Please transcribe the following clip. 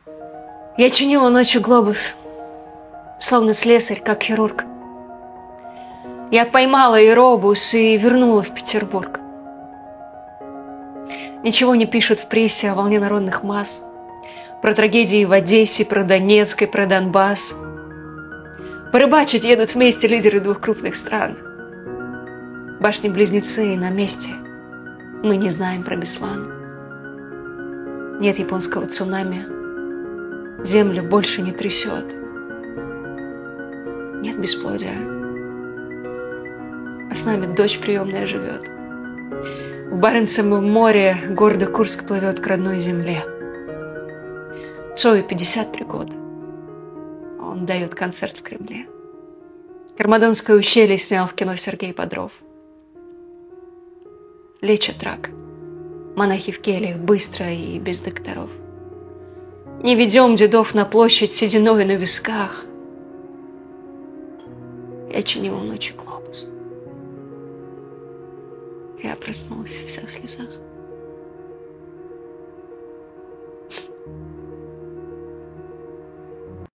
Я чинила ночью глобус, словно слесарь, как хирург. Я поймала аэробус и вернула в Петербург. Ничего не пишут в прессе о волне народных масс, про трагедии в Одессе, про Донецк и про Донбасс. Порыбачить едут вместе лидеры двух крупных стран. Башни-близнецы на месте. Мы не знаем про Беслан. Нет японского цунами. Землю больше не трясет. Нет бесплодия. А с нами дочь приемная живет. В Баренцевом море гордо Курск плывет к родной земле. Цою 53 года. Он дает концерт в Кремле. Кармадонское ущелье снял в кино Сергей Бодров. Лечат рак. Монахи в кельях быстро и без докторов. Не ведем дедов на площадь сединой на висках. Я чинила ночью глобус. Я проснулась вся в слезах.